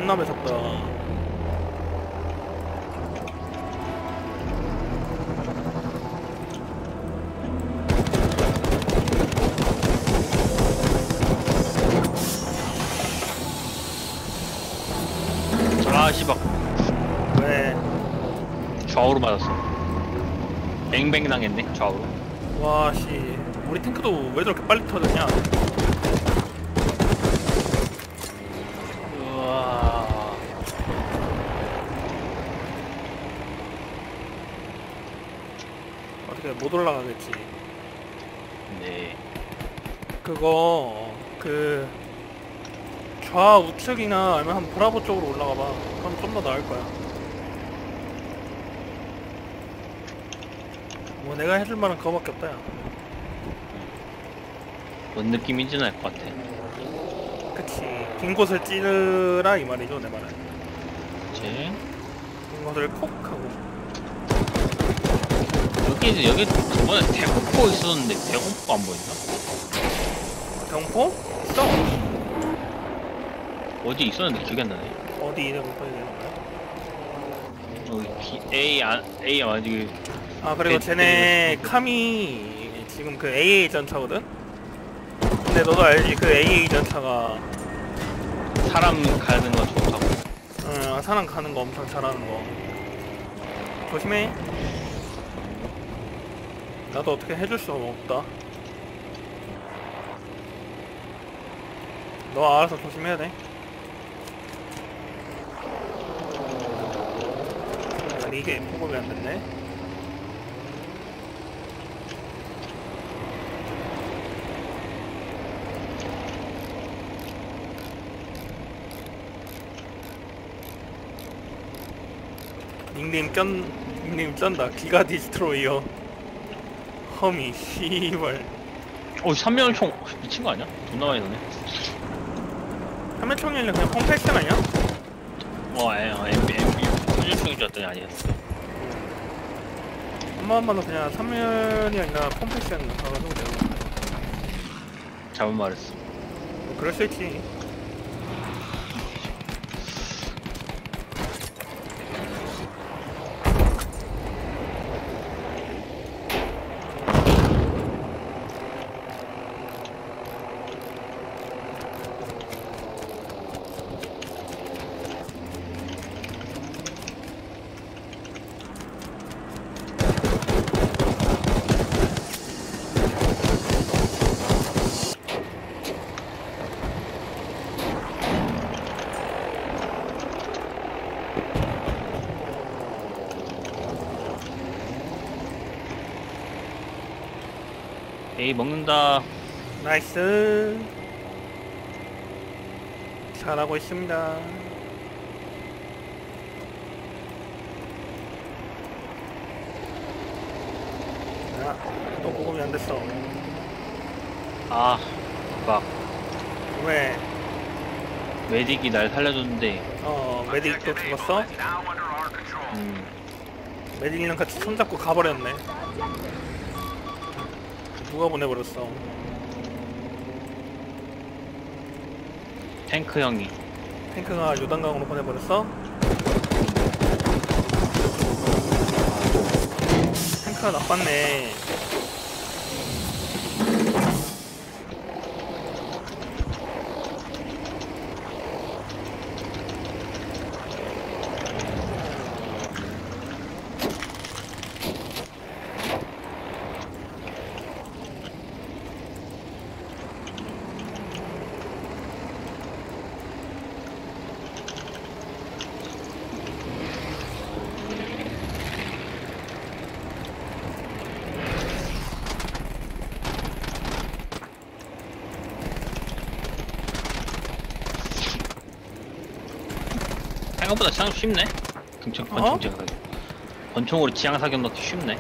존나 매섭다. 아 씨발 왜? 좌우로 맞았어. 뱅뱅 당했네 좌우로. 와씨, 우리 탱크도 왜 저렇게 빨리 터졌냐? 우와. 어떻게 못 올라가겠지. 네. 그거 그 좌우측이나 아니면 한 브라보 쪽으로 올라가봐. 그럼 좀 더 나을 거야. 뭐 내가 해줄 말은 그거밖에 없다 야. 뭔 느낌인지는 알 것 같아. 그치. 빈 곳을 찌르라 이 말이죠 내 말은. 그치? 빈 곳을 콕 하고. 여기 저번에 대공포 있었는데 대공포 안 보인다? 경포? 있어. 어디 있었는데 기억이 안 나네. 어디 경포에 되는 거야? 여기 A 아직. 아 그리고 쟤네 카미 지금 그 AA 전차거든? 근데 너도 알지 그 AA 전차가 사람 가는 거 좋다고. 사람 가는 거 엄청 잘하는 거. 조심해. 나도 어떻게 해줄 수가 없다. 너 알아서 조심해야 돼. 아니 이게 포급이 안 됐네. 닉네임 쩐다. 기가 디스트로이어. 허미 씨발. 3명을 총 미친 거 아니야? 존나 많이 나네. 화면총이랑 그냥 펑패션 아니야? MB 훈련총인 줄 알았더니 아니었어. 한번만도 그냥 3면이 아니라 펑패션 가가지고 내가 잘못 말했어. 뭐 그럴 수 있지. A 먹는다. 나이스. 잘하고 있습니다. 야, 또 보급이 안 됐어. 아, 막 왜? 메딕이 날 살려줬는데. 메딕 또 죽었어? 메딕이랑 같이 손잡고 가버렸네. 누가 보내버렸어? 탱크 형이. 탱크가 요단강으로 보내버렸어? 탱크가 나빴네. 생각보다 지향 쉽네. 권총 지향 사격. 권총으로 지향 사격 넣기 쉽네.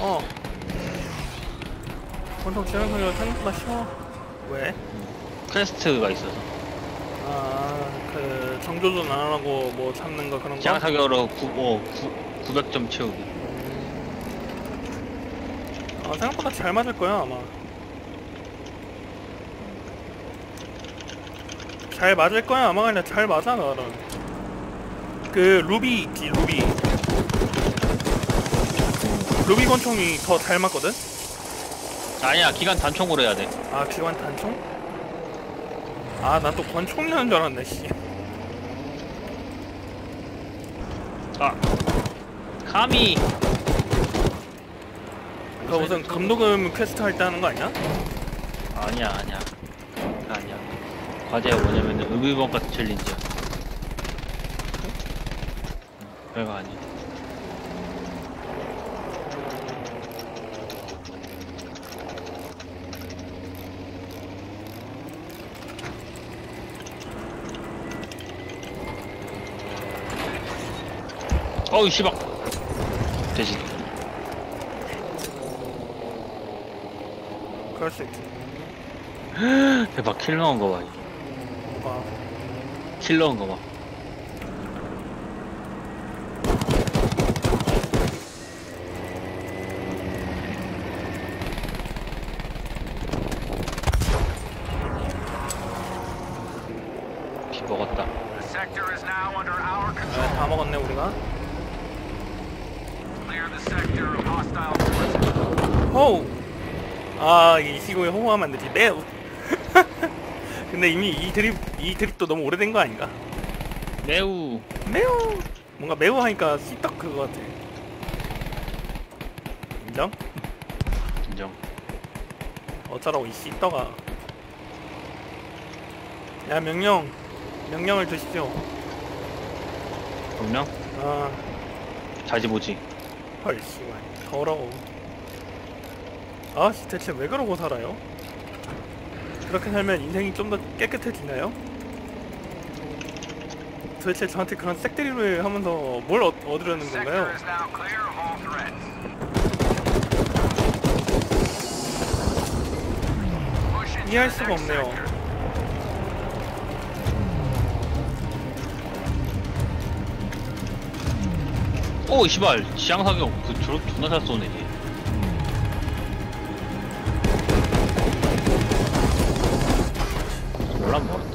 권총 지원하기가 생각보다 쉬워. 왜? 퀘스트가 있어서. 그 정조준 안 하고 뭐 잡는 거 그런 거? 지향 사격으로 900점 채우기. 생각보다 잘 맞을 거야 아마. 잘 맞을 거야 아마. 그냥 잘 맞아 나는. 그 루비 있지 루비. 루비 권총이 더 잘 맞거든? 아니야, 기간 단총으로 해야 돼. 아 기관 단총? 아 난 또 권총이라는 줄 알았네 씨. 아, 감히. 그거 무슨 금도금 퀘스트 할 때 하는 거 아니야? 아니야, 아니야. 아니야. 과제가 뭐냐면은 의무범 같은 챌린지야. 별거 아니야. 어우 씨발. 대신 그럴 수 있지. 대박. 킬 넣은 거 봐. 아, 킬 넣은 거 봐. 비 먹었다. The sector is now under our control. 다 먹었네 우리가. Clear the sector of hostile forces. 호우. 아, 이 시고에 호호하면 안 되지. 매우. 근데 이미 이 드립도 너무 오래된 거 아닌가? 매우. 매우. 뭔가 매우 하니까 씨떡 그거 같아. 인정? 인정. 어쩌라고 이 씨떡아. 야 명령을 주십시오. 분명 아, 자지 보지. 헐 씨발 더러워. 아, 대체 왜 그러고 살아요? 그렇게 살면 인생이 좀 더 깨끗해지나요? 도대체 저한테 그런 색드립을 하면서 뭘 얻으려는 Sector 건가요? is now clear of all threats. Push into 이해할 the 수가 next 없네요. sector. 오 씨발. 지향 사격 그 존나 잘 쏘네. 얘. 몰라 먹었다.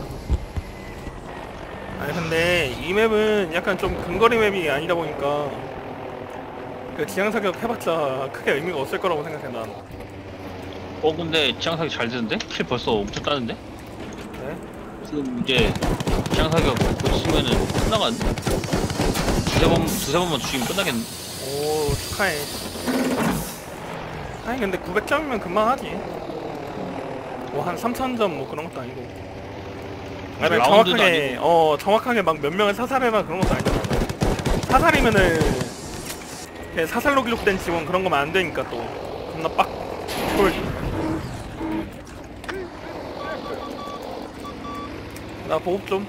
아니 근데 이 맵은 약간 좀 근거리 맵이 아니다 보니까 그 지향사격 해봤자 크게 의미가 없을 거라고 생각해 난. 근데 지향 사격 잘 되는데? 킬 벌써 엄청 따는데? 네? 지금 이제 지향 사격 고치면은 끝나가는데? 두세 번만 죽이면 끝나겠네. 오, 축하해. 아니 근데 900점이면 금방 하지. 뭐 한 3000점 뭐 그런 것도 아니고. 아니 라운드도 정확하게 정확하게 막 몇 명을 사살해라 그런 것도 아니잖아. 사살이면은 그냥 사살로 기록된 지원 그런 거면 안 되니까 또 겁나 쫄. 나 보급 좀.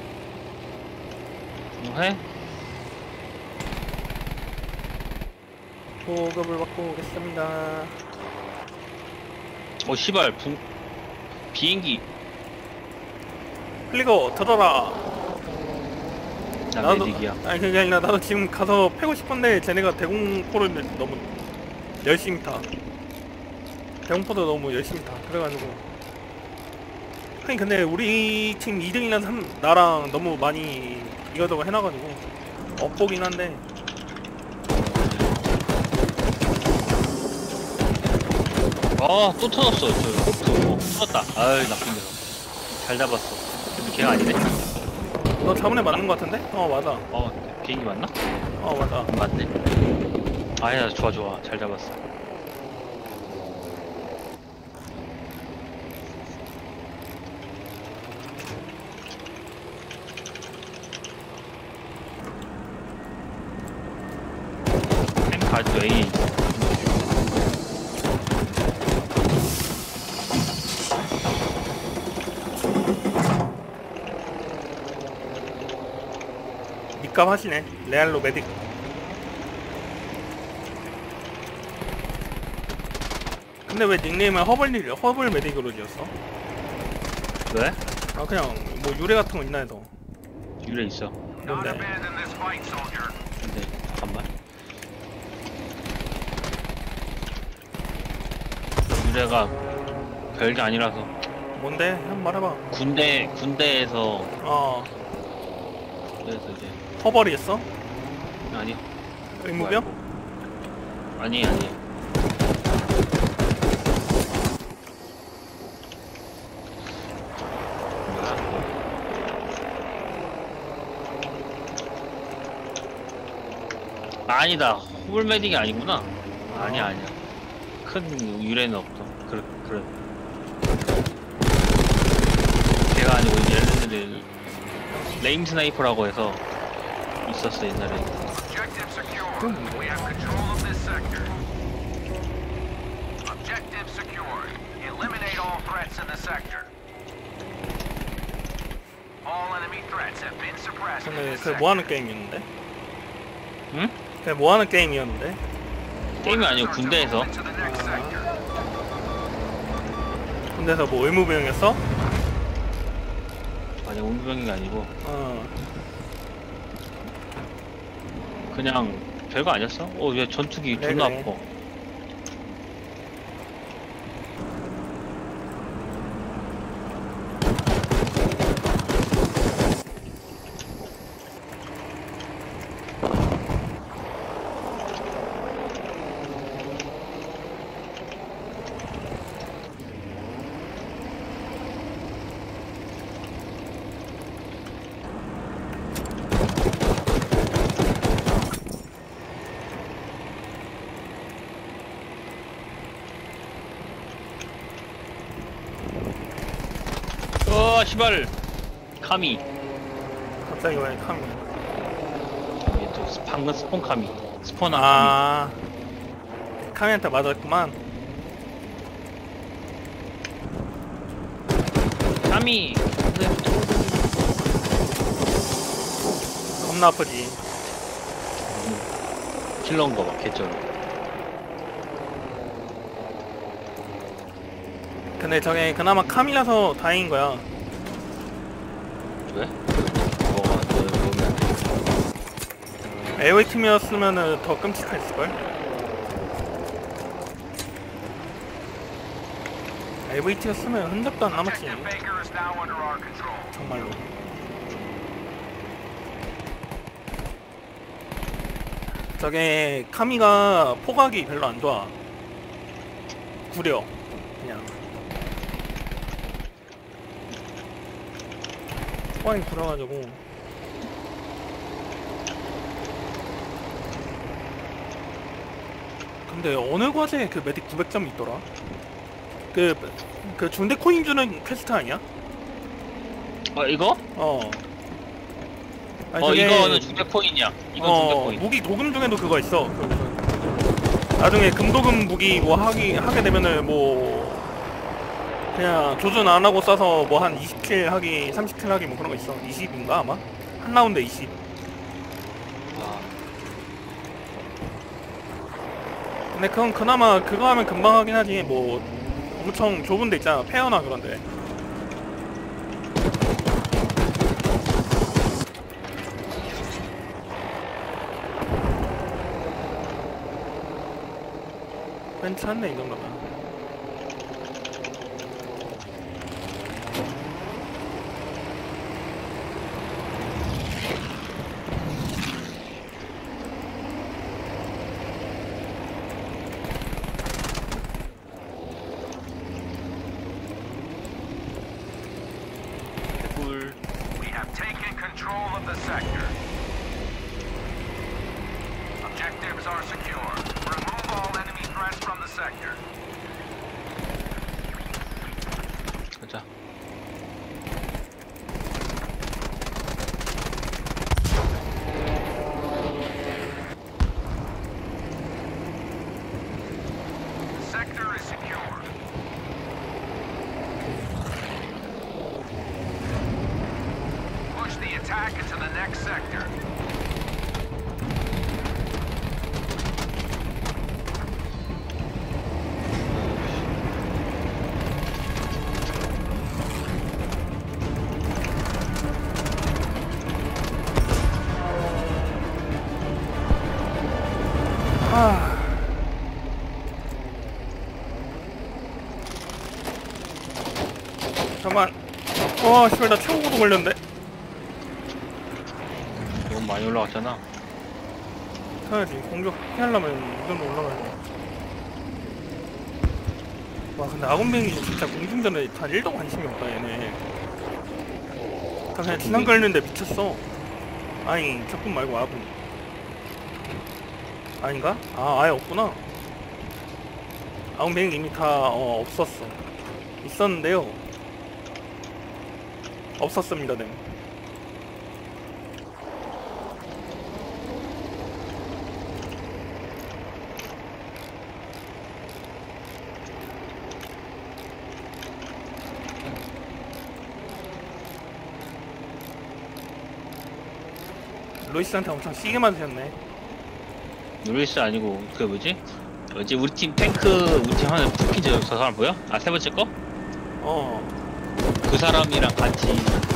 뭐 해? 보급을 받고 오겠습니다. 씨발 비행기. 클리거 터져라. 나 메딕이야. 아니 그게 아니라 나도 지금 가서 패고 싶은데 쟤네가 대공포를 너무 열심히 타. 대공포도 너무 열심히 타. 그래가지고 아니 근데 우리 팀 2등이랑 나랑 너무 많이 이거저거 해놔가지고 엇보긴 한데 또 터졌어. 터졌다. 아이 나쁜 녀석. 잘 잡았어. 근데 걔가 아니네. 너 저번에 맞는 거 같은데? 어 맞아. 비행기 맞나? 어 맞아. 맞네. 아야 좋아 잘 잡았어. 탱크 아직도 A에 있어. 밑값 하시네. 레알로 메딕. 근데 왜 닉네임을 허블 메딕으로 지었어? 왜? 아 그냥 뭐 유래 같은 거 있나 해서. 유래 있어. Not 뭔데? abandon this fight, soldier. 근데 잠깐만. 유래가 별게 아니라서 뭔데? 한번 말해봐. 군대에서 어 그래서 이제 퍼버리겠어? 아니 의무병? 아니 아니다. 호불메딕이 아니구나. 아니야. 큰 유래는 없어. 그래. 걔가 아니고 얘네들이 레임 스나이퍼라고 해서 있었어 옛날에. Objective secure. We have control of this sector. Objective secured. Eliminate all threats in the sector. All enemy threats have been suppressed in 근데 this 그게 sector. 뭐하는 게임이었는데? 응? 그게 뭐하는 게임이었는데? 게임이 아니고 군대에서. To the next sector. 군대에서 뭐 의무병이었어? 아니 운병이 아니고 그냥 별거 아니었어? 왜 전투기 그래, 존나 그래. 아파. 시발 카미. 갑자기 왜 카미? 이게 또 방금 스폰 카미. 스폰한 카미한테 맞았구만. 카미. 겁나 아프지. 킬러인 거 봐, 개쩔어. 근데 저게 그나마 카미라서 다행인 거야. 왜? 뭐가 뭐면 에어웨이 팀이었으면은 더 끔찍했을걸? 에어웨이 팀이었으면 흔적도 안 남았지. Objective Baker is now under our control. 정말로. 저게 카미가 포각이 별로 안 좋아. 구려. 그냥. 포각이 구려가지고. 근데 어느 과제에 그 메딕 900점이 있더라? 그 중대 코인 주는 퀘스트 아니야? 이거? 어. 아니, 저게 이거는 중대 포인이야. 이건 중대 포인. 무기 도금 중에도 그거 있어. 그 무슨 나중에 금도금 무기 뭐 하게 되면은 뭐 그냥 조준 안 하고 쏴서 뭐 한 20킬 하기, 30킬 하기 뭐 그런 거 있어. 20인가 아마? 한 라운드에 20. 아, 근데 그건 그나마 그거 하면 금방 하긴 하지. 뭐 엄청 좁은 데 있잖아. 페어나 그런데. 괜찮네 이 정도면. 개꿀. We have taken control of the sector. Objectives are secure. Remove all enemy threats from the sector. 가자. The sector is secure. Push the attack into the next sector. 아. 잠깐만. 와, 씨발 나 최고고도 걸렸는데. 너무 많이 올라갔잖아. 해야지. 공격 피하려면 이 정도 올라가야 돼. 와, 근데 아군 비행기 진짜 공중전에 단 1도 관심이 없다, 얘네. 다 그냥 지상 걸리는데 미쳤어. 아니, 적군 말고 아군. 아닌가? 아, 아예 없구나. 아군 비행기 이미 다, 없었어. 있었는데요. 없었습니다, 네. 로이스한테 엄청 시게 맞으셨네. 루이스 아니고 그 뭐지? 우리 팀 탱크 우리 팀 하나 부킨 저 사람 보여? 아, 세 번째 거? 그 사람이랑 같이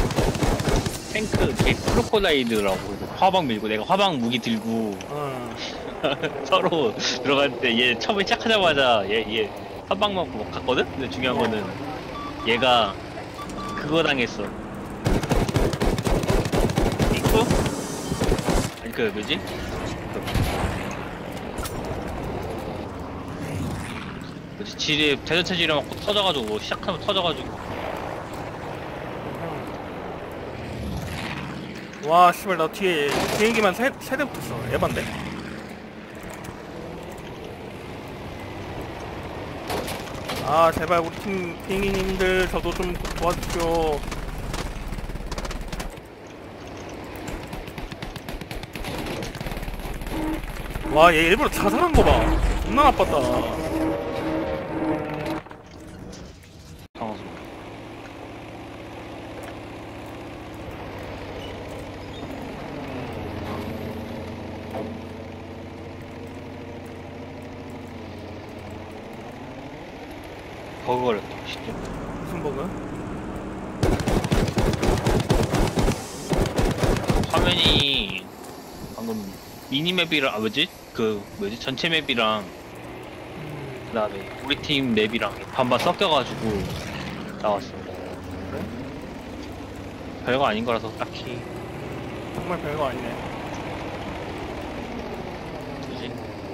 탱크 걔 크로코다일이라고 화방 밀고 내가 화방 무기 들고 서로 들어갈 때 얘 처음에 시작하자마자 얘 화방 맞고 갔거든? 근데 중요한 거는 얘가 그거 당했어. 잉크? 아니 그 뭐지? 뭐지? 지뢰 대전차 지뢰 맞고 터져가지고 시작하면 터져가지고 와, 씨발, 나 뒤에 비행기만 세 대 붙었어. 에반데? 아, 제발 우리 팀 비행기님들 저도 좀 도와주십시오. 와, 얘 일부러 자살한 거 봐. 존나 나빴다. 당황스러워. 버그 걸렸다. 쉽게. 무슨 버그? 화면이 방금 미니맵이랑 뭐지? 그 뭐지? 전체 맵이랑 그다음에 우리 팀 맵이랑 반반 섞여가지고 나왔어. 그래? 별거 아닌 거라서 딱히 정말 별거 아니네. 뭐지?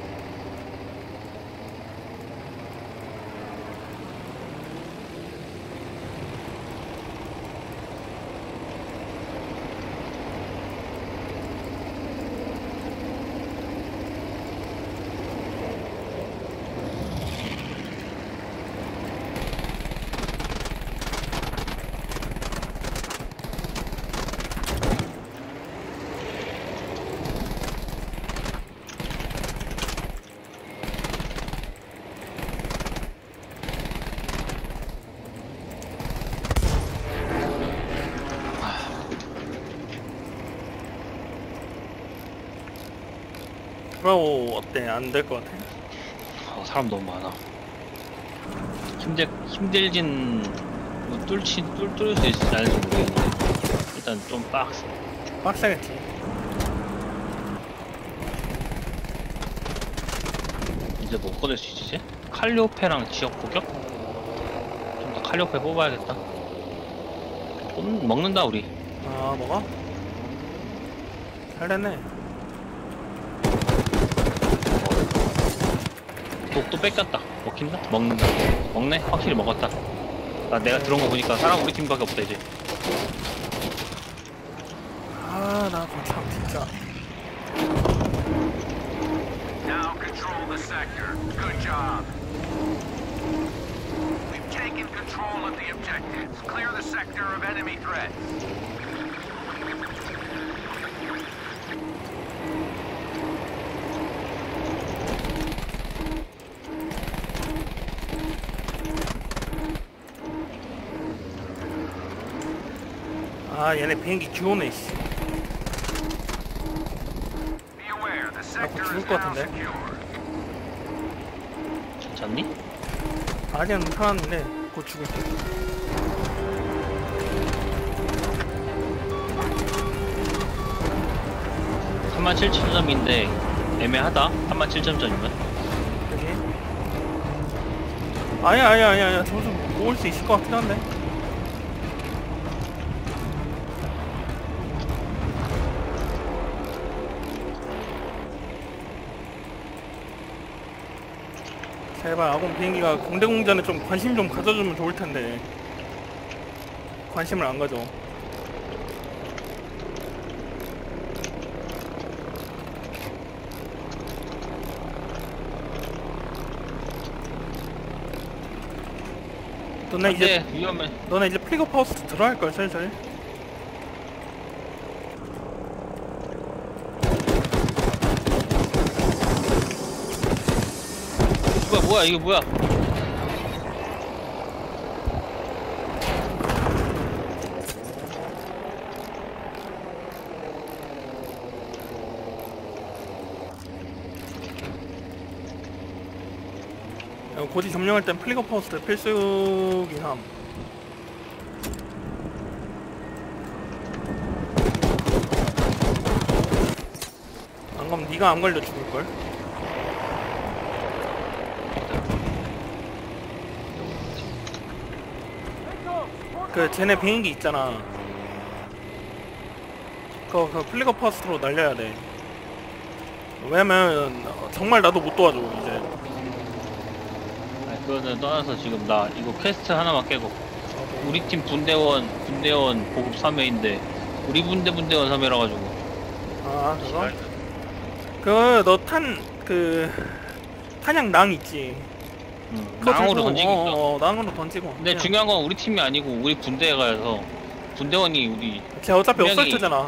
브라보 어때? 안 될 것 같아? 사람 너무 많아. 힘들진 뭐 뚫을 수 있을지 않을지 모르겠는데 일단 좀 빡세. 빡세겠지. 이제 뭐 꺼낼 수 있지? 칼리오페랑 지역 포격? 좀 더 칼리오페 뽑아야겠다. 먹는다 우리. 아, 뭐가? 잘 됐네. 독도 뺏겼다. 먹힌다? 먹는다. 먹네? 확실히 먹었다. 내가 들어온 거 보니까 사람 우리 팀밖에 없다 이제. 아, 나 참 진짜. Now control the sector. Good job. We've taken control of the objectives. Clear the sector of enemy threats. 아, 얘네 비행기 기오네, 씨. Be aware, the sector 죽을 is 것 now 같은데? secure. 괜찮니? 아직은 살았는데 곧 죽을 때. 37,000점인데 애매하다. 37,000점이면. 여기. 아니야. 저 좀 모을 수 있을 것 같긴 한데. 제발 아군 비행기가 공대공전에 좀 관심 좀 가져주면 좋을 텐데 관심을 안 가져. 너네 이제 안돼 위험해. 너네 이제 픽업 하우스 들어갈 걸 슬슬. 뭐야 이거 뭐야? 고지 점령할 땐 픽업 하우스 필수긴 함. 안 그럼 네가 안 걸려 죽을 걸. 그 쟤네 비행기 있잖아. 그거 플리거 파스트로 날려야 돼. 왜냐면 정말 나도 못 도와줘 이제. 아니, 그거는 떠나서 지금 나 이거 퀘스트 하나만 깨고 우리 팀 군대원 보급 3회인데 우리 군대원 3회라 가지고. 아 그거? 그 너 그 탄약낭 있지. 그거 낭으로 들고, 던지기 있어. 낭으로 던지고. 근데 그냥. 중요한 건 우리 팀이 아니고 우리 군대에 가서 군대원이 우리 걔 어차피 분명히- 어설트잖아.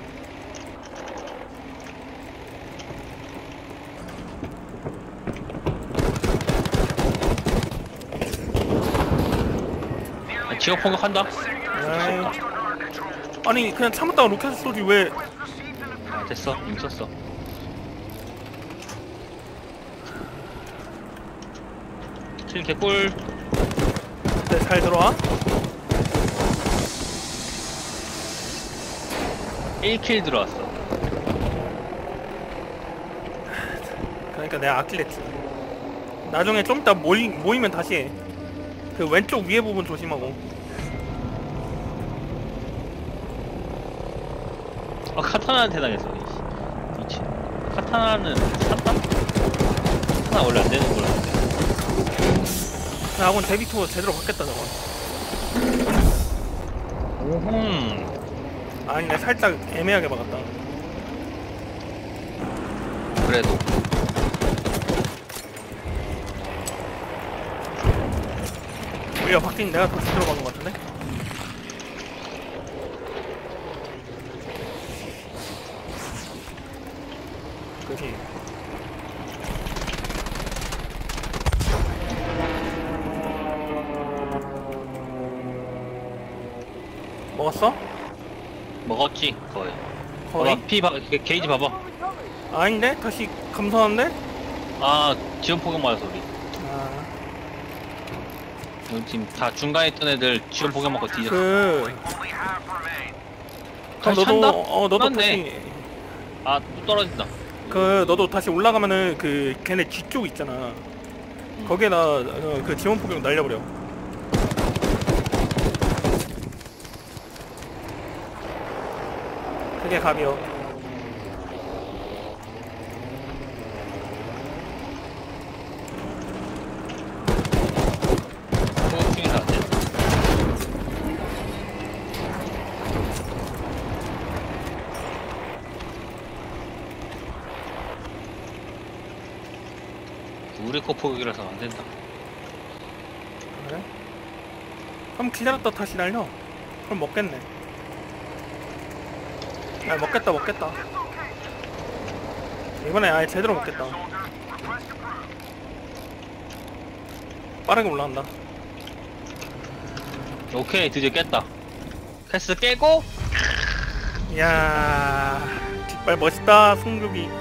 지역 폭격한다. 에이. 아니 그냥 참았다가 로켓 쏘지 왜? 아 됐어 이미 썼어. 킬 개꿀. 네, 잘 들어와. 1킬 들어왔어. 그러니까 내가 아낄랬지. 나중에 좀 이따 모이면 다시 해. 그 왼쪽 위에 부분 조심하고. 아 카타나한테 당했어. 미친. 카타나는 샀다? 카타나 원래 안 되는 거라는데. 아군 데뷔투어 제대로 받겠다 저거. 오흠. 아니네 살짝 애매하게 막았다. 그래도 오히려 바뀐 내가 더 제대로 막은 것 같은데? 그지. 먹었어? 먹었지 거의. 거의? 피 게이지 봐봐. 아닌데? 다시 감소하는데? 아 지원 폭격 맞았어 우리. 아, 우리 팀 다 중간에 있던 애들 지원 폭격 맞고 뒤졌어. 그 Only half remain. 다시 너도 찬다? 너도 맞네. 다시 아 또 떨어진다. 너도 다시 올라가면은 그 걔네 뒤쪽 있잖아. 거기에다 그 지원 폭격 날려버려. 그게 갑이요. 폭격중이라 안 돼. 우리 거 폭격이라서 안 된다. 그래? 그럼 기다렸다 다시 날려. 그럼 먹겠네. 야 먹겠다. 이번에 아예 제대로 먹겠다. 빠르게 올라간다. 오케이 드디어 깼다. 패스 깨고 이야 뒷발 멋있다 승급이.